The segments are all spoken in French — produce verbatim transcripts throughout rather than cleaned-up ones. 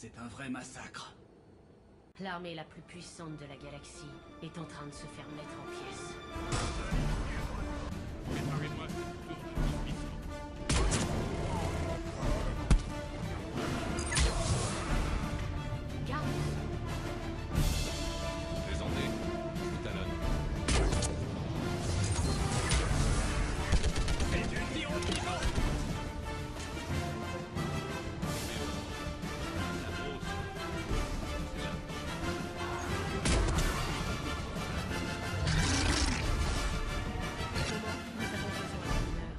C'est un vrai massacre. L'armée la plus puissante de la galaxie est en train de se faire mettre en pièces. Préparez-moi pour une mission. Garde. Présentez, je talonne. C'est une lion vivant. La grosse. C'est là. Nous avons besoin d'une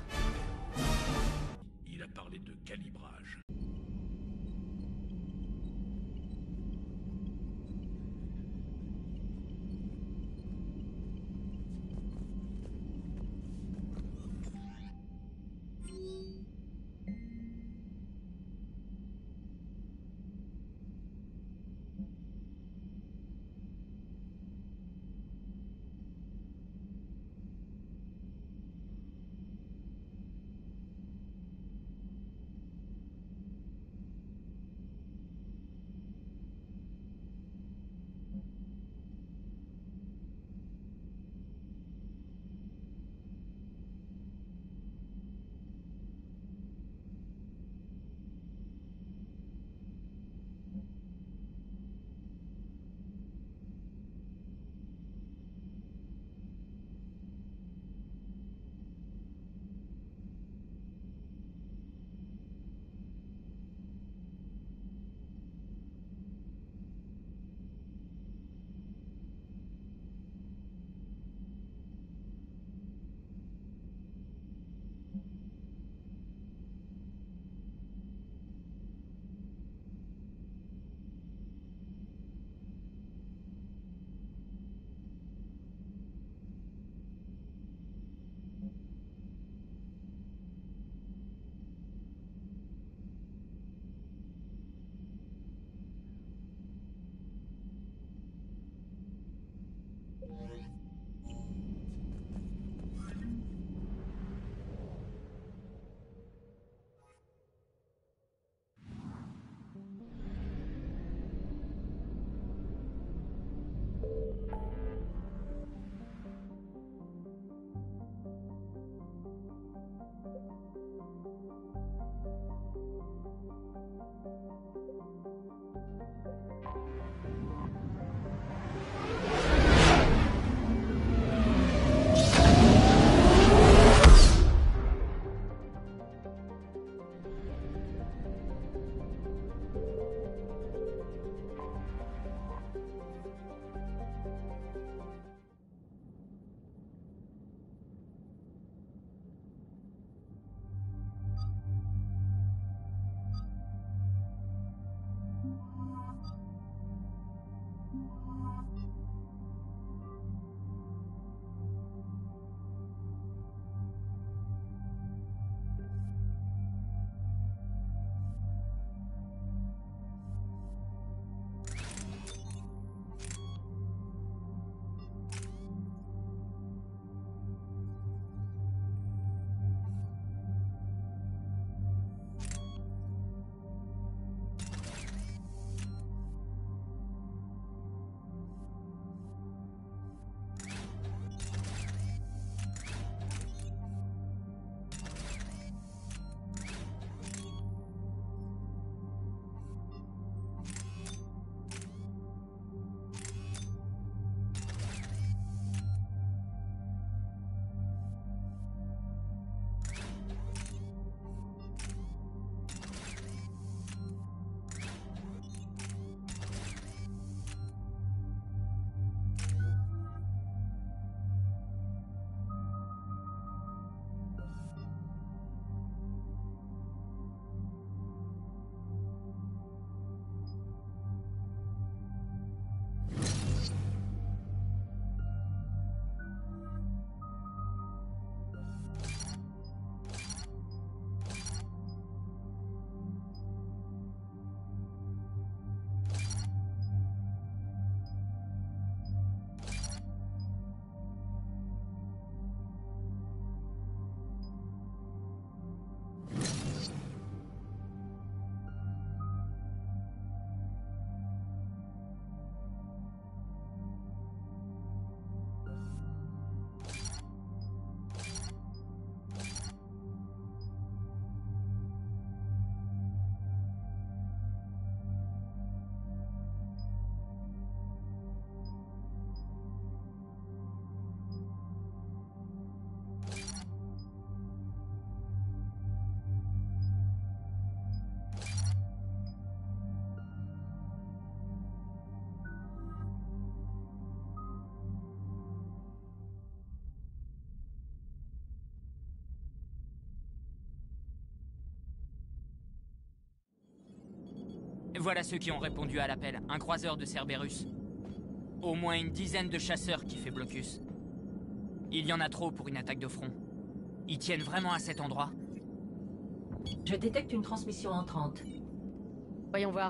voilà ceux qui ont répondu à l'appel. Un croiseur de Cerberus. Au moins une dizaine de chasseurs qui fait blocus. Il y en a trop pour une attaque de front. Ils tiennent vraiment à cet endroit? Je détecte une transmission entrante. Voyons voir.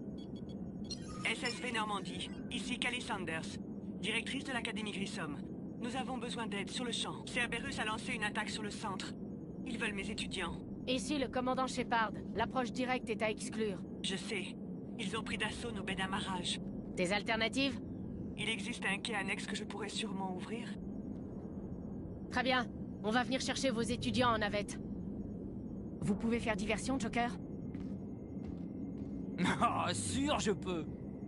S S V Normandie, ici Callie Sanders, directrice de l'Académie Grissom. Nous avons besoin d'aide sur le champ. Cerberus a lancé une attaque sur le centre. Ils veulent mes étudiants. Ici, le commandant Shepard. L'approche directe est à exclure. Je sais. Ils ont pris d'assaut nos baies d'amarrage. Des alternatives? Il existe un quai annexe que je pourrais sûrement ouvrir. Très bien. On va venir chercher vos étudiants en navette. Vous pouvez faire diversion, Joker? Oh, sûr, je peux.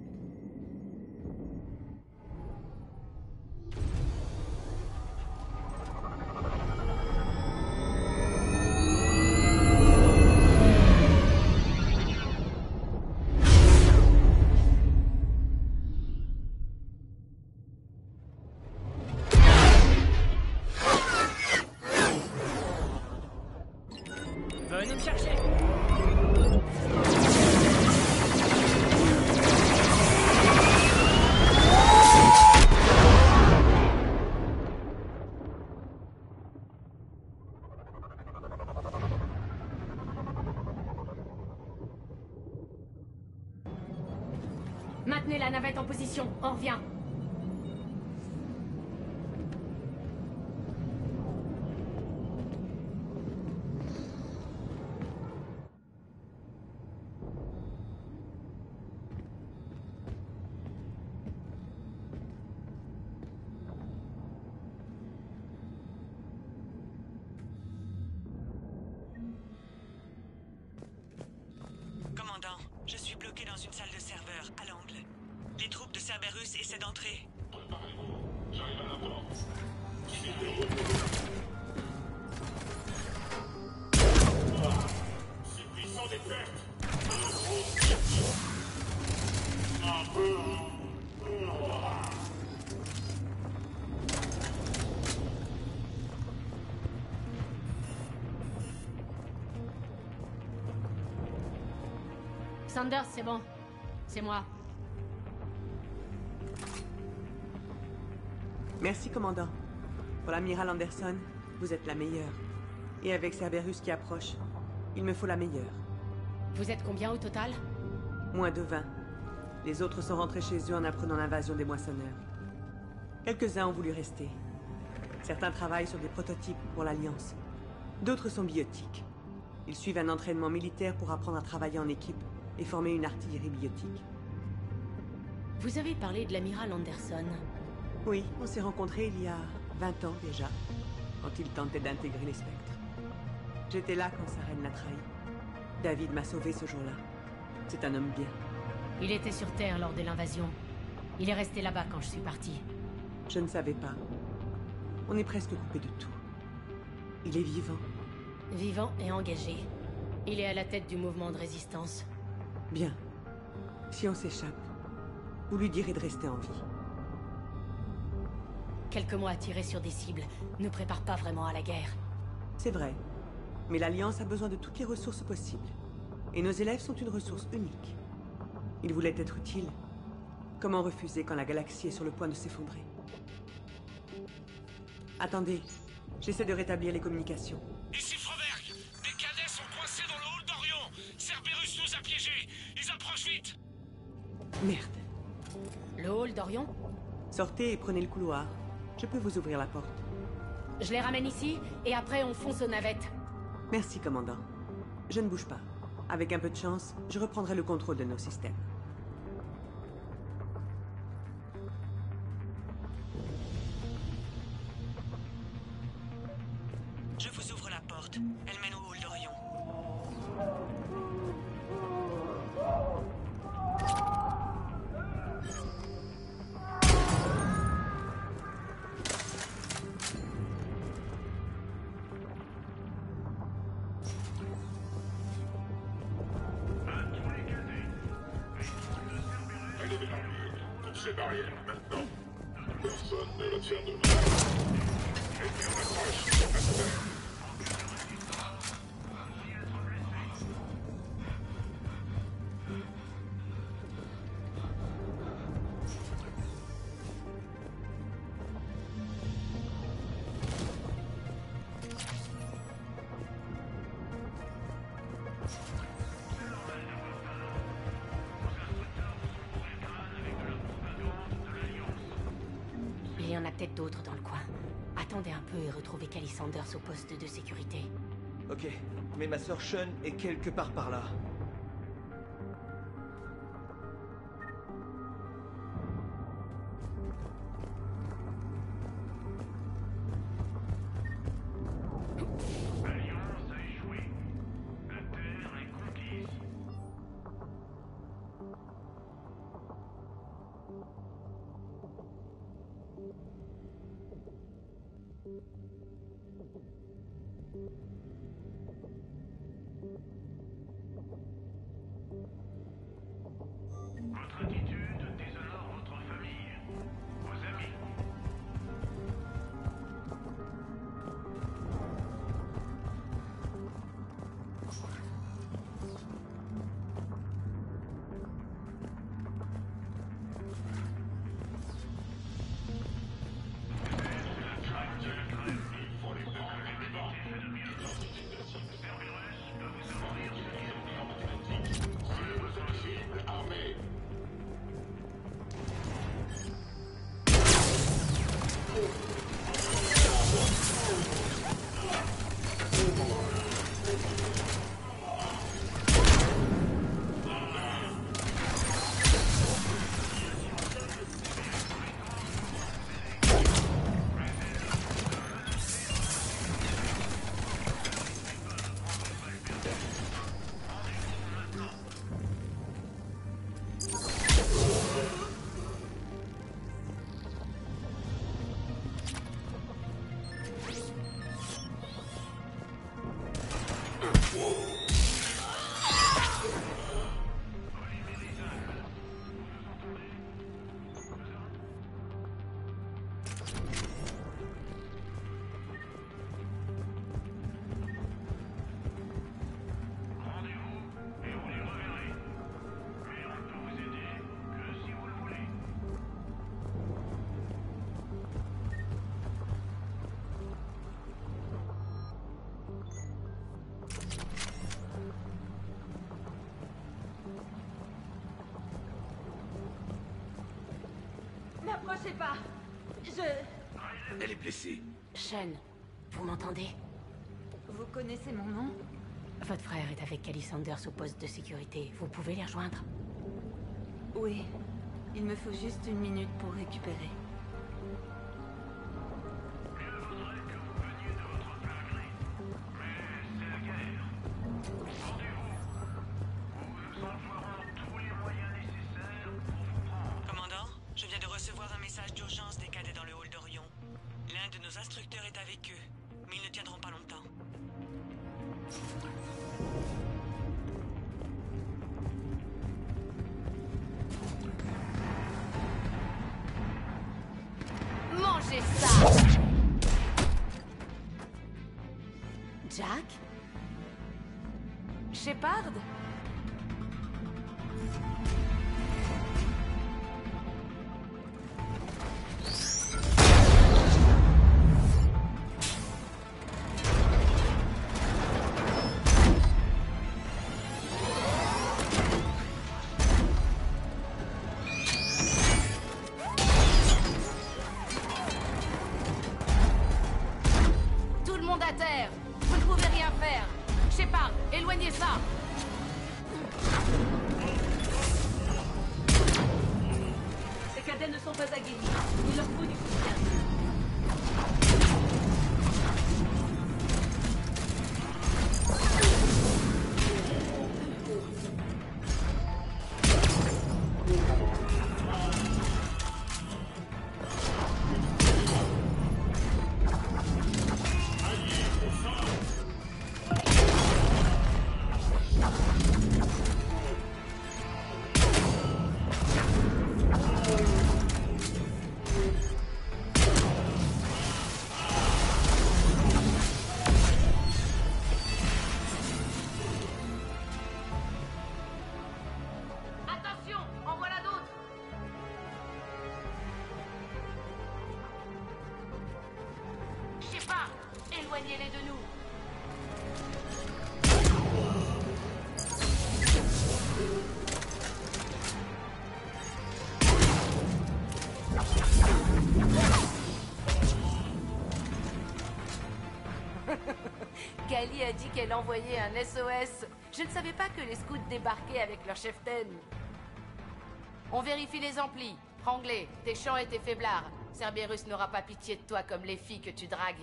Venez me chercher. Maintenez la navette en position, on revient. Commandant, je suis bloqué dans une salle de serveur, à l'angle. Les troupes de Cerberus essaient d'entrer. Sanders, c'est bon. C'est moi. Merci, commandant. Pour l'amiral Anderson, vous êtes la meilleure. Et avec Cerberus qui approche, il me faut la meilleure. Vous êtes combien au total? Moins de vingt. Les autres sont rentrés chez eux en apprenant l'invasion des moissonneurs. Quelques-uns ont voulu rester. Certains travaillent sur des prototypes pour l'Alliance. D'autres sont biotiques. Ils suivent un entraînement militaire pour apprendre à travailler en équipe et former une artillerie biotique. Vous avez parlé de l'amiral Anderson. Oui, on s'est rencontrés il y a vingt ans déjà, quand il tentait d'intégrer les spectres. J'étais là quand sa reine l'a trahi. David m'a sauvé ce jour-là. C'est un homme bien. Il était sur Terre lors de l'invasion. Il est resté là-bas quand je suis parti. Je ne savais pas. On est presque coupé de tout. Il est vivant. Vivant et engagé. Il est à la tête du mouvement de résistance. Bien. Si on s'échappe, vous lui direz de rester en vie. Quelques mois à tirer sur des cibles ne préparent pas vraiment à la guerre. C'est vrai. Mais l'Alliance a besoin de toutes les ressources possibles. Et nos élèves sont une ressource unique. Ils voulaient être utiles. Comment refuser quand la galaxie est sur le point de s'effondrer? Attendez. J'essaie de rétablir les communications. Ici Froberg. Des cadets sont coincés dans le hall d'Orion. Cerberus nous a piégés. Ils approchent vite. Merde. Le hall d'Orion? Sortez et prenez le couloir. Je peux vous ouvrir la porte. Je les ramène ici, et après on fonce aux navettes. Merci, commandant. Je ne bouge pas. Avec un peu de chance, je reprendrai le contrôle de nos systèmes. Je vous ouvre la porte. Elle mène au hall d'Orion. Ces barrières maintenant. Personne ne la tient de main. Et bien approche. en a peut-être d'autres dans le coin. Attendez un peu et retrouvez Callie Sanders au poste de sécurité. Ok, mais ma sœur Sean est quelque part par là. L'Alliance a échoué. La Terre est conquise. Votre attitude déshonore votre famille, vos amis. N'approchez pas. Je... Elle est blessée. Sean, vous m'entendez? Vous connaissez mon nom? Votre frère est avec Callie Sanders au poste de sécurité. Vous pouvez les rejoindre? Oui. Il me faut juste une minute pour récupérer. Commandant, je viens de recevoir un message d'urgence des cadets dans le hall d'Orion. L'un de nos instructeurs est avec eux, mais ils ne tiendront pas longtemps. Mangez ça! Jack? Shepard? Tout le monde à terre! Vous ne pouvez rien faire! Shepard, éloignez ça! Ces cadets ne sont pas aguerris. Il leur faut du soutien. Attention, en voilà d'autres! Shepard, éloignez-les de nous! dit qu'elle envoyait un S O S. Je ne savais pas que les scouts débarquaient avec leur cheftaine. On vérifie les amplis. Franglais, tes chants et tes faiblards. Cerberus n'aura pas pitié de toi comme les filles que tu dragues.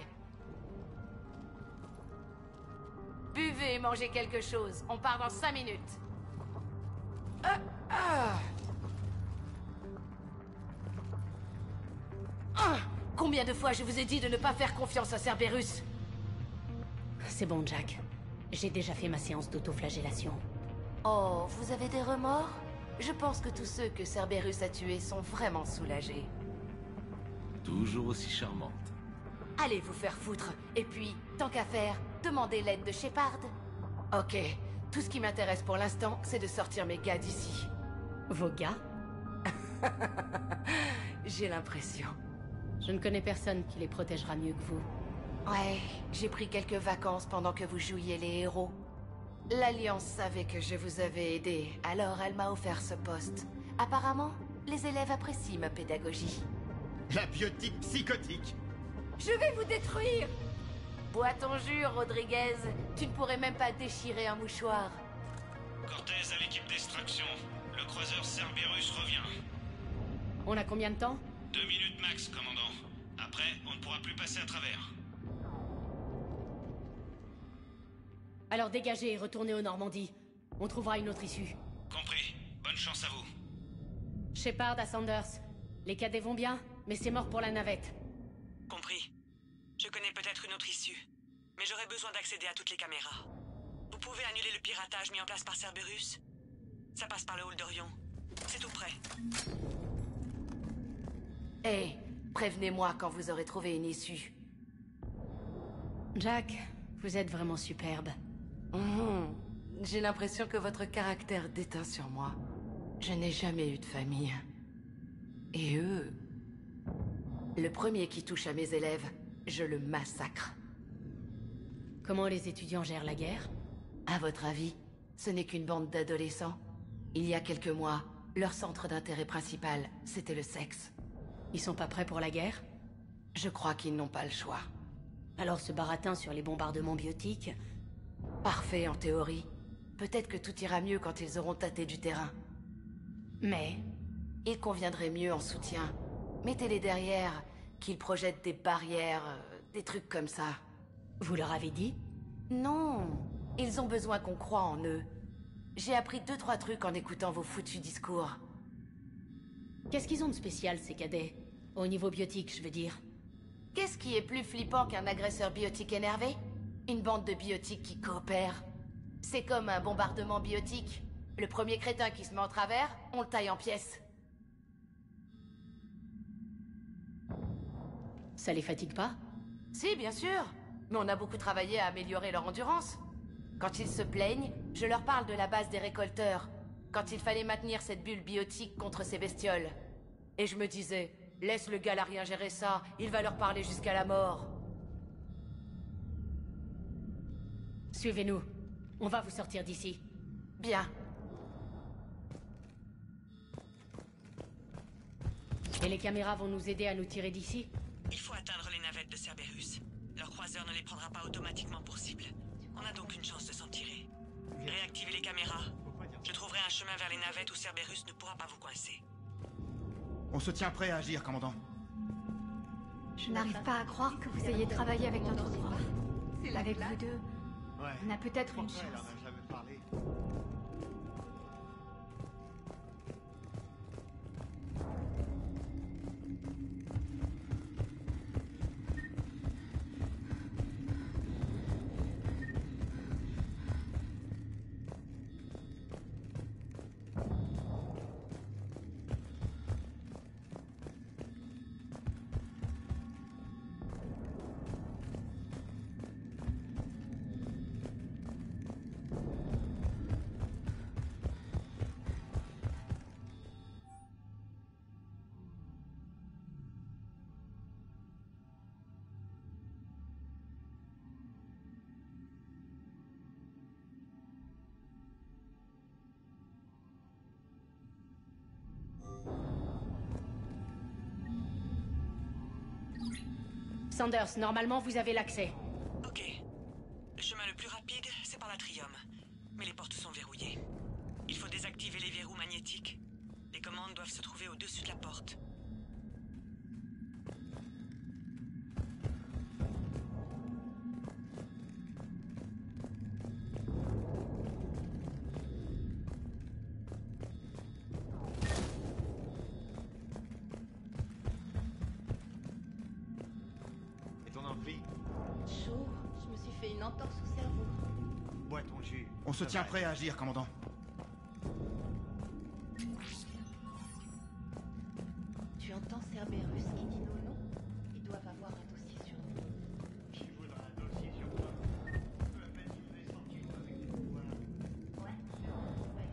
Buvez et mangez quelque chose. On part dans cinq minutes. Ah, ah. Ah. Combien de fois je vous ai dit de ne pas faire confiance à Cerberus? C'est bon, Jack. J'ai déjà fait ma séance d'autoflagellation. Oh, vous avez des remords? Je pense que tous ceux que Cerberus a tués sont vraiment soulagés. Toujours aussi charmante. Allez vous faire foutre. Et puis, tant qu'à faire, demandez l'aide de Shepard. Ok, tout ce qui m'intéresse pour l'instant, c'est de sortir mes gars d'ici. Vos gars? J'ai l'impression. Je ne connais personne qui les protégera mieux que vous. Ouais, j'ai pris quelques vacances pendant que vous jouiez les héros. L'Alliance savait que je vous avais aidé, alors elle m'a offert ce poste. Apparemment, les élèves apprécient ma pédagogie. La biotique psychotique. Je vais vous détruire! Bois ton jus, Rodriguez. Tu ne pourrais même pas déchirer un mouchoir. Cortez à l'équipe d'extraction. Le croiseur Cerberus revient. On a combien de temps? Deux minutes max, commandant. Après, on ne pourra plus passer à travers. Alors dégagez et retournez au Normandie. On trouvera une autre issue. Compris. Bonne chance à vous. Shepard à Sanders. Les cadets vont bien, mais c'est mort pour la navette. Compris. Je connais peut-être une autre issue, mais j'aurais besoin d'accéder à toutes les caméras. Vous pouvez annuler le piratage mis en place par Cerberus? Ça passe par le hall d'Orion. C'est tout près. Hé, prévenez-moi quand vous aurez trouvé une issue. Jack, vous êtes vraiment superbe. Mmh, j'ai l'impression que votre caractère déteint sur moi. Je n'ai jamais eu de famille. Et eux... Le premier qui touche à mes élèves, je le massacre. Comment les étudiants gèrent la guerre? À votre avis, ce n'est qu'une bande d'adolescents. Il y a quelques mois, leur centre d'intérêt principal, c'était le sexe. Ils sont pas prêts pour la guerre? Je crois qu'ils n'ont pas le choix. Alors ce baratin sur les bombardements biotiques... Parfait en théorie. Peut-être que tout ira mieux quand ils auront tâté du terrain. Mais... Il conviendrait mieux en soutien. Mettez-les derrière, qu'ils projettent des barrières, euh, des trucs comme ça. Vous leur avez dit? Non, ils ont besoin qu'on croie en eux. J'ai appris deux trois trucs en écoutant vos foutus discours. Qu'est-ce qu'ils ont de spécial, ces cadets? Au niveau biotique, je veux dire. Qu'est-ce qui est plus flippant qu'un agresseur biotique énervé? Une bande de biotiques qui coopèrent. C'est comme un bombardement biotique. Le premier crétin qui se met en travers, on le taille en pièces. Ça les fatigue pas? Si, bien sûr. Mais on a beaucoup travaillé à améliorer leur endurance. Quand ils se plaignent, je leur parle de la base des récolteurs. Quand il fallait maintenir cette bulle biotique contre ces bestioles. Et je me disais, laisse le galarien gérer ça, il va leur parler jusqu'à la mort. Suivez-nous. On va vous sortir d'ici. Bien. Et les caméras vont nous aider à nous tirer d'ici? Il faut atteindre les navettes de Cerberus. Leur croiseur ne les prendra pas automatiquement pour cible. On a donc une chance de s'en tirer. Réactivez les caméras. Je trouverai un chemin vers les navettes où Cerberus ne pourra pas vous coincer. On se tient prêt à agir, commandant. Je n'arrive pas à croire que vous ayez travaillé avec notre prof. Avec vous deux, Ouais. on a peut-être une Pourquoi elle en chance. a jamais parlé? Sanders, normalement vous avez l'accès. Ok. Le chemin le plus rapide doivent se trouver au-dessus de la porte. Et ton ampli? Chaud, je me suis fait une entorse au cerveau. Bois ton jus. On se tient prêt à agir, commandant. Tu entends Cerberus qui dit nos noms? Ils doivent avoir un dossier sur nous. Qui voudra un dossier sur toi? Peu à peine tu fais sortir avec des pouvoirs. Ouais, ouais.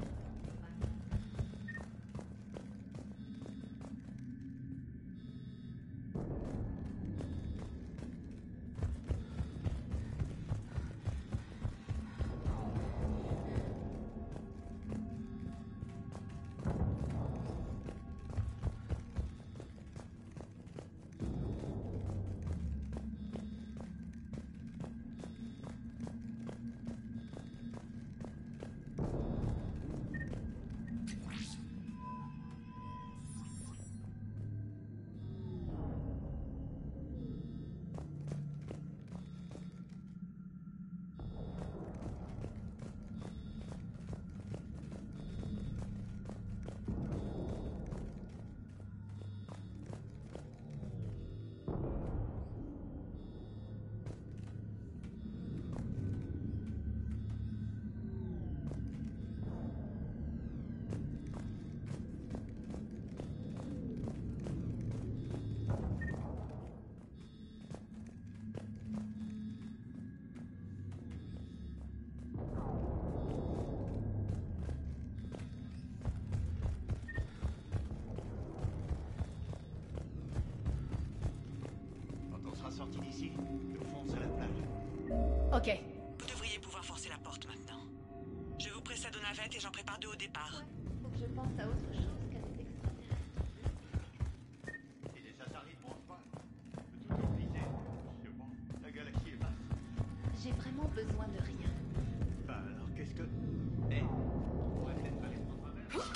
Sorti d'ici, le fond c'est la plage. Ok. Vous devriez pouvoir forcer la porte maintenant. Je vous précède aux navettes et j'en prépare deux au départ. Faut que je pense à autre chose qu'à des extraterrestres. Et des Atari pour pas. Tout est brisé. C'est bon, la galaxie est vaste. J'ai vraiment besoin de rien. Bah alors qu'est-ce que... Eh, on pourrait peut-être pas les prendre à même.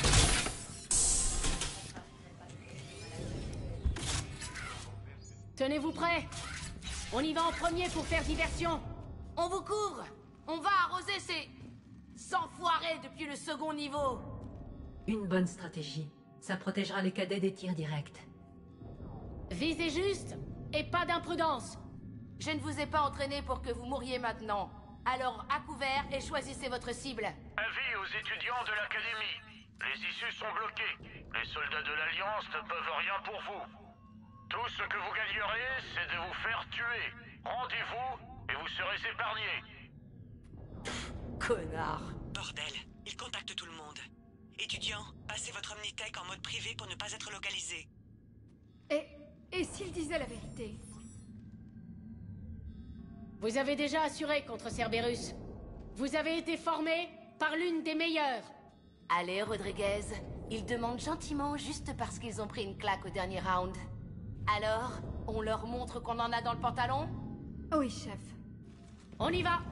Tenez-vous prêts. On y va en premier pour faire diversion. On vous couvre. On va arroser ces... enfoirés depuis le second niveau. Une bonne stratégie. Ça protégera les cadets des tirs directs. Visez juste et pas d'imprudence. Je ne vous ai pas entraîné pour que vous mouriez maintenant. Alors, à couvert et choisissez votre cible. Avis aux étudiants de l'académie. Les issues sont bloquées. Les soldats de l'Alliance ne peuvent rien pour vous. Tout ce que vous gagnerez, c'est de vous faire tuer. Rendez-vous et vous serez épargnés. Connard. Bordel, il contacte tout le monde. Étudiants, passez votre Omnitech en mode privé pour ne pas être localisé. Et... et s'il disait la vérité? Vous avez déjà assuré contre Cerberus. Vous avez été formé par l'une des meilleures. Allez, Rodriguez. Ils demandent gentiment juste parce qu'ils ont pris une claque au dernier round. Alors, on leur montre qu'on en a dans le pantalon? Oui, chef. On y va.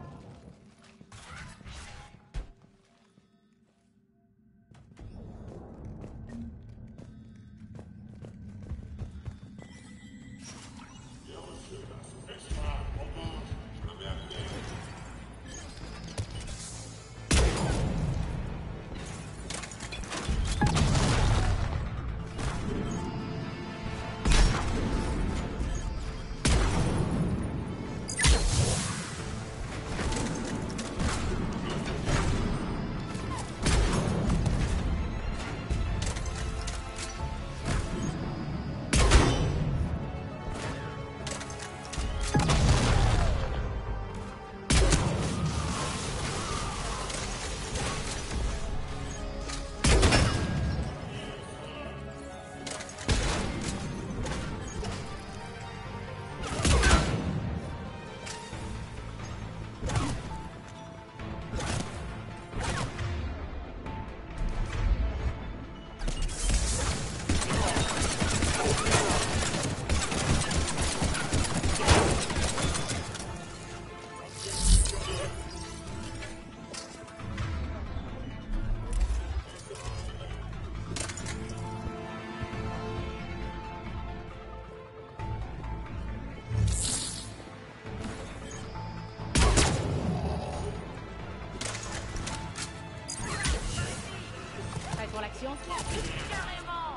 pour l'action? Carrément!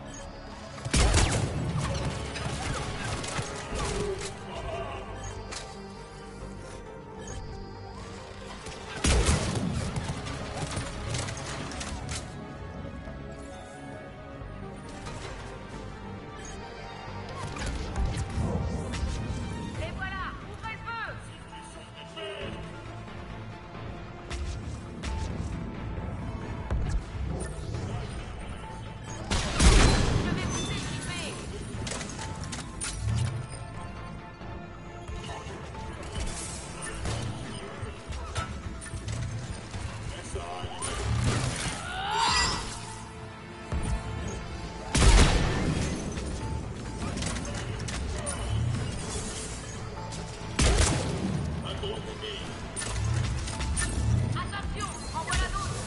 Et voilà, ouvrez le feu! Je vais vous équiper! Attention, en voilà d'autres!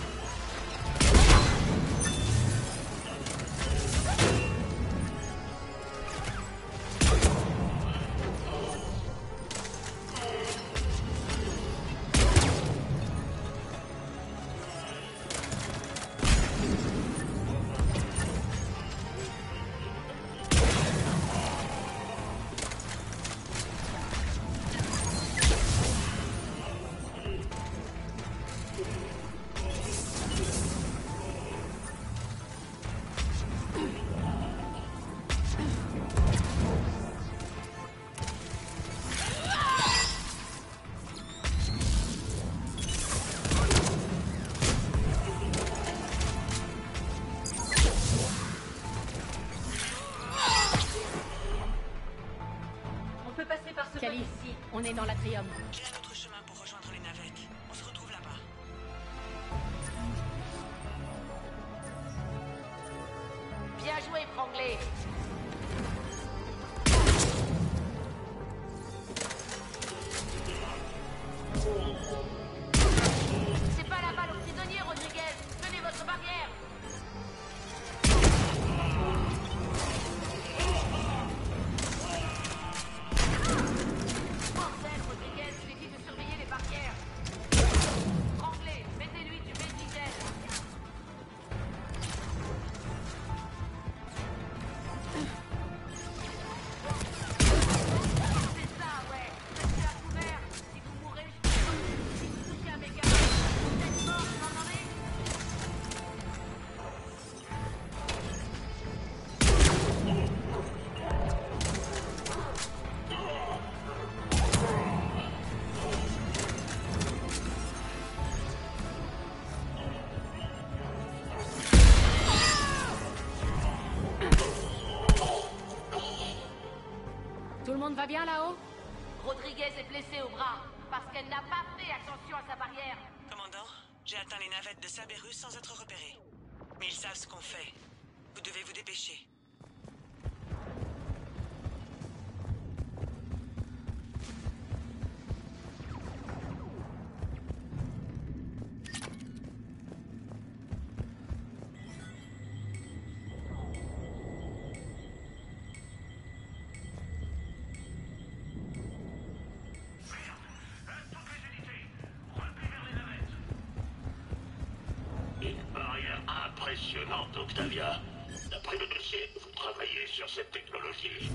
On peut passer par ce Cali, ici. on est dans l'atrium. J'ai un autre chemin pour rejoindre les navettes. On se retrouve là-bas. Bien joué, Franglais. C'est pas la balle aux prisonniers, Rodriguez. Tenez votre barrière. Bordel, Rodriguez, je t'ai dit de surveiller les barrières. Franglais, mettez-lui du Meddigel. C'est ça, ouais. Restez à couvert. Si vous mourrez, je suis mort. Si vous touchez à mes gars, vous êtes morts, vous m'entendez? Tout le monde va bien là-haut? Rodriguez est blessée au bras parce qu'elle n'a pas fait attention à sa barrière. Commandant, j'ai atteint les navettes de Cerberus sans être repéré. Mais ils savent ce qu'on fait. Vous devez vous dépêcher. Une barrière impressionnante, Octavia. D'après le dossier, vous travaillez sur cette technologie.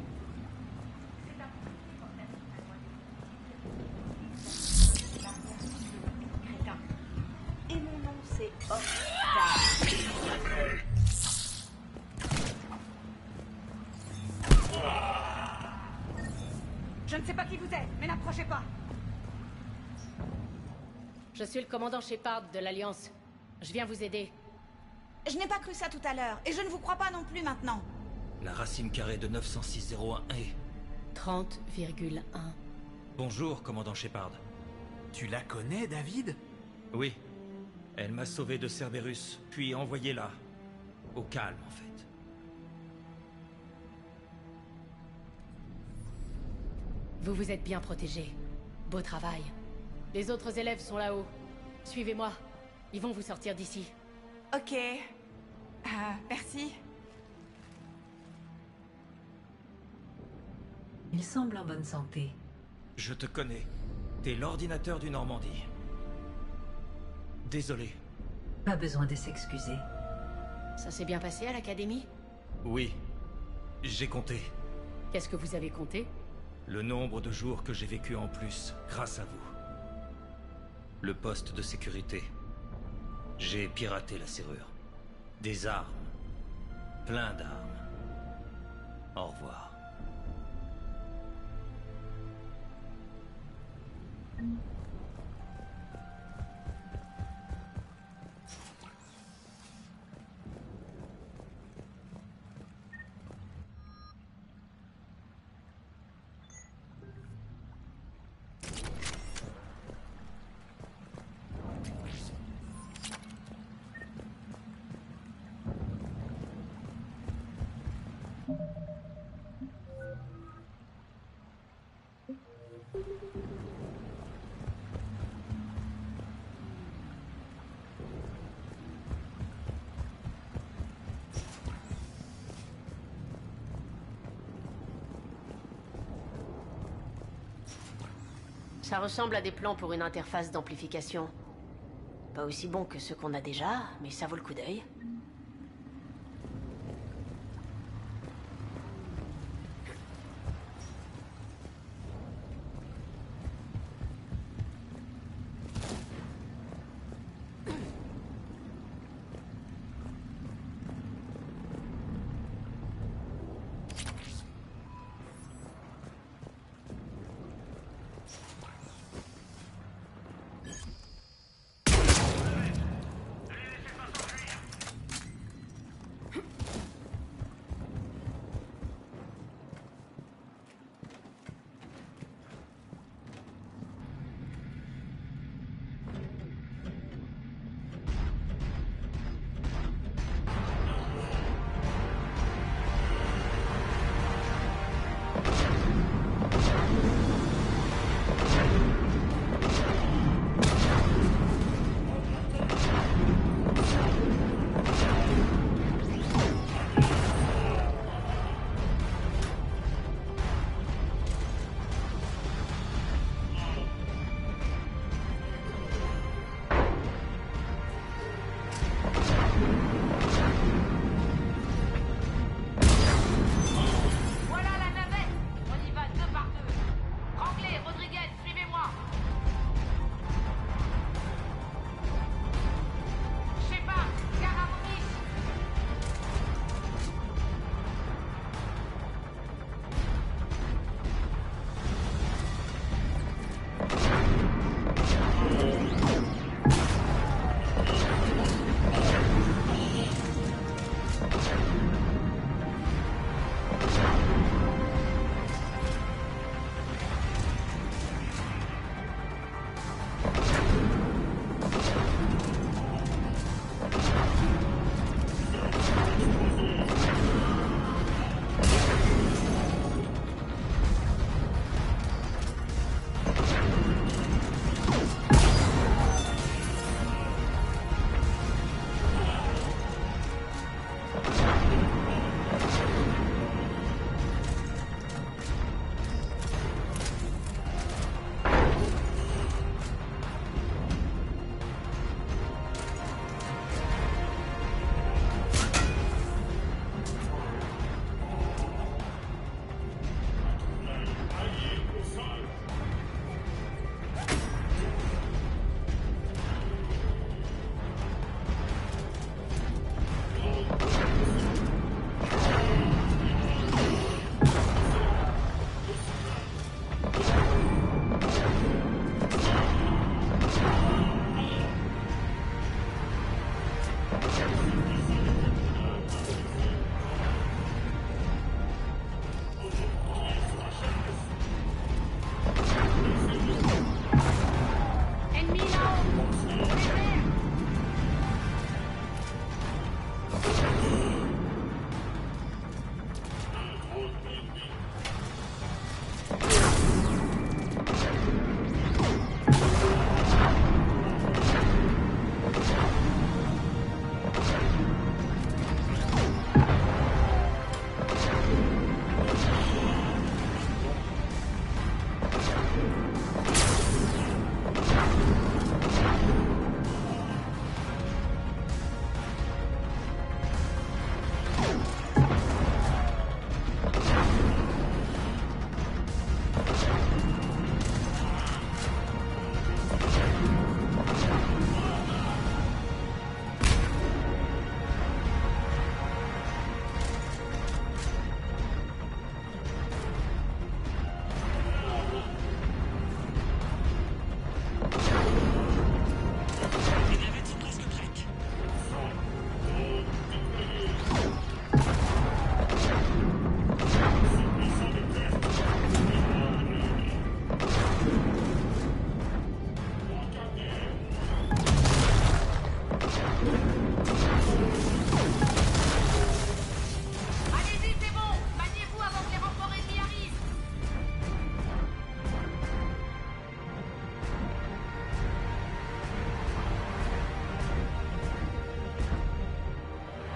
Crétin. Et mon nom, c'est Octave. Je ne sais pas qui vous êtes, mais n'approchez pas. Je suis le commandant Shepard de l'Alliance. Je viens vous aider. Je n'ai pas cru ça tout à l'heure, et je ne vous crois pas non plus maintenant. La racine carrée de neuf cent six zéro un est... trente virgule un. Bonjour, commandant Shepard. Tu la connais, David? Oui. Elle m'a sauvé de Cerberus, puis envoyé là. Au calme, en fait. Vous vous êtes bien protégé. Beau travail. Les autres élèves sont là-haut. Suivez-moi. Ils vont vous sortir d'ici. Ok. Euh, merci. Il semble en bonne santé. Je te connais. T'es l'ordinateur du Normandie. Désolé. Pas besoin de s'excuser. Ça s'est bien passé à l'académie? Oui. J'ai compté. Qu'est-ce que vous avez compté? Le nombre de jours que j'ai vécu en plus, grâce à vous. Le poste de sécurité. J'ai piraté la serrure. Des armes. Plein d'armes. Au revoir. Ça ressemble à des plans pour une interface d'amplification. Pas aussi bon que ceux qu'on a déjà, mais ça vaut le coup d'œil.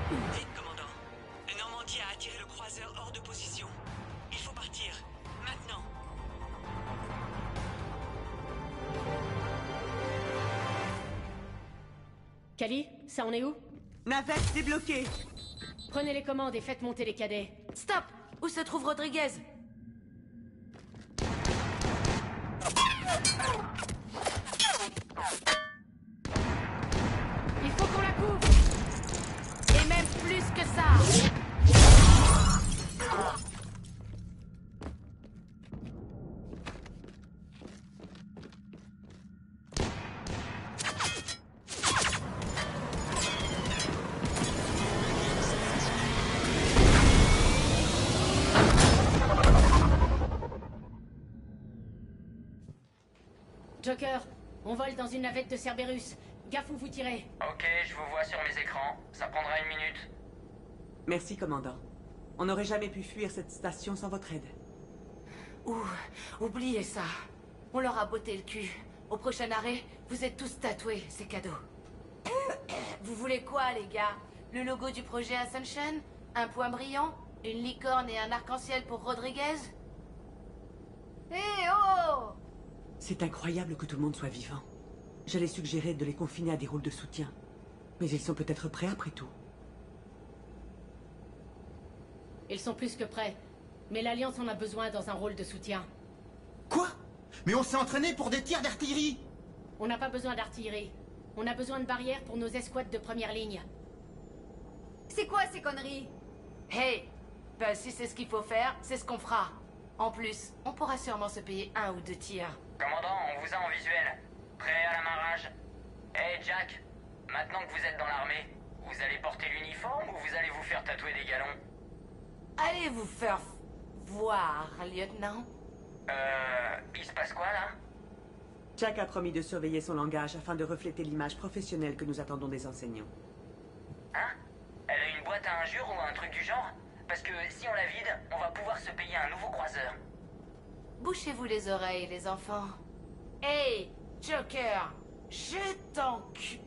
Vite, commandant. Le Normandie a attiré le croiseur hors de position. Il faut partir. Maintenant. Kali, ça en est où? Navette débloquée. Prenez les commandes et faites monter les cadets. Stop! Où se trouve Rodriguez? Il faut qu'on la couvre! Et même plus que ça! Joker, on vole dans une navette de Cerberus. Gaffe où vous tirez. Ok, je vous vois sur mes écrans. Ça prendra une minute. Merci, commandant. On n'aurait jamais pu fuir cette station sans votre aide. Ouh, oubliez ça. On leur a botté le cul. Au prochain arrêt, vous êtes tous tatoués, c'est cadeau. Vous voulez quoi, les gars? Le logo du projet Ascension? Un point brillant? Une licorne et un arc-en-ciel pour Rodriguez? Hé, oh! C'est incroyable que tout le monde soit vivant. J'allais suggérer de les confiner à des rôles de soutien. Mais ils sont peut-être prêts après tout. Ils sont plus que prêts. Mais l'Alliance en a besoin dans un rôle de soutien. Quoi? Mais on s'est entraîné pour des tirs d'artillerie! On n'a pas besoin d'artillerie. On a besoin de barrières pour nos escouades de première ligne. C'est quoi ces conneries? Hey! Ben si c'est ce qu'il faut faire, c'est ce qu'on fera. En plus, on pourra sûrement se payer un ou deux tirs. Commandant, on vous a en visuel. Prêt à l'amarrage. Hey Jack, maintenant que vous êtes dans l'armée, vous allez porter l'uniforme ou vous allez vous faire tatouer des galons? Allez vous faire voir, lieutenant. Euh... Il se passe quoi, là? Jack a promis de surveiller son langage afin de refléter l'image professionnelle que nous attendons des enseignants. Hein? Elle a une boîte à injures ou un truc du genre? Parce que si on la vide, on va pouvoir se payer un nouveau croiseur. Bouchez-vous les oreilles, les enfants. Hey, Joker, je t'encu...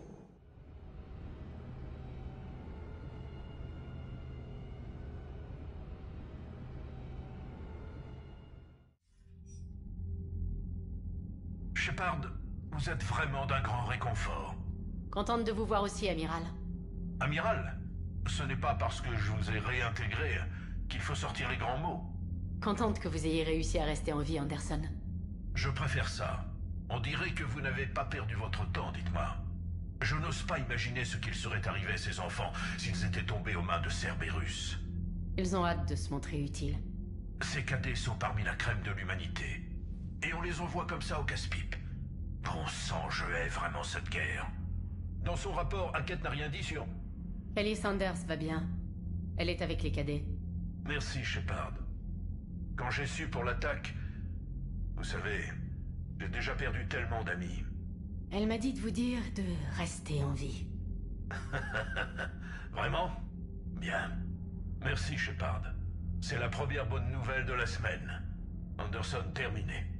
Shepard, vous êtes vraiment d'un grand réconfort. Contente de vous voir aussi, Amiral. Amiral, ce n'est pas parce que je vous ai réintégré qu'il faut sortir les grands mots. Contente que vous ayez réussi à rester en vie, Anderson. Je préfère ça. On dirait que vous n'avez pas perdu votre temps, dites-moi. Je n'ose pas imaginer ce qu'il serait arrivé à ces enfants s'ils étaient tombés aux mains de Cerberus. Ils ont hâte de se montrer utiles. Ces cadets sont parmi la crème de l'humanité. Et on les envoie comme ça au casse-pipe. Bon sang, je hais vraiment cette guerre. Dans son rapport, Hackett n'a rien dit sur... Ellie Sanders va bien. Elle est avec les cadets. Merci, Shepard. Quand j'ai su pour l'attaque... Vous savez, j'ai déjà perdu tellement d'amis. Elle m'a dit de vous dire de rester en vie. Vraiment? Bien. Merci, Shepard. C'est la première bonne nouvelle de la semaine. Anderson terminé.